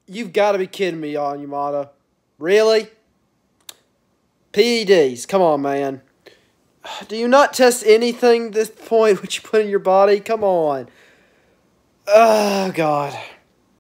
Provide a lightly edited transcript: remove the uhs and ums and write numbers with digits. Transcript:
You've got to be kidding me, Onyemata. Really? PEDs. Come on, man. Do you not test anything at this point which you put in your body? Come on. Oh, God.